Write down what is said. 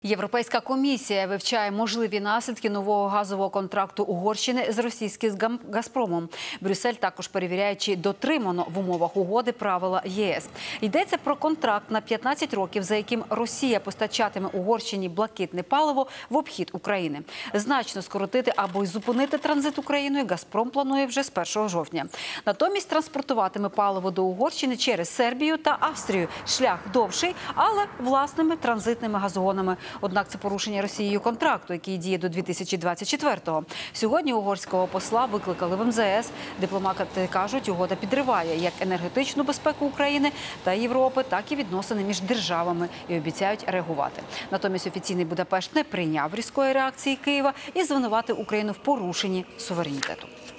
Європейська комісія вивчає можливі наслідки нового газового контракту Угорщини з російським «Газпромом». Брюссель також перевіряє, чи дотримано в умовах угоди правила ЄС. Йдеться про контракт на 15 років, за яким Росія постачатиме Угорщині блакитне паливо в обхід України. Значно скоротити або й зупинити транзит Україною «Газпром» планує вже з 1 жовтня. Натомість транспортуватиме паливо до Угорщини через Сербію та Австрію. Шлях довший, але власними транзитними газогонами. Однак це порушення Росією контракту, який діє до 2024-го. Сьогодні угорського посла викликали в МЗС. Дипломати кажуть, угода підриває як енергетичну безпеку України та Європи, так і відносини між державами і обіцяють реагувати. Натомість офіційний Будапешт не прийняв різкої реакції Києва і звинуватив Україну в порушенні суверенітету.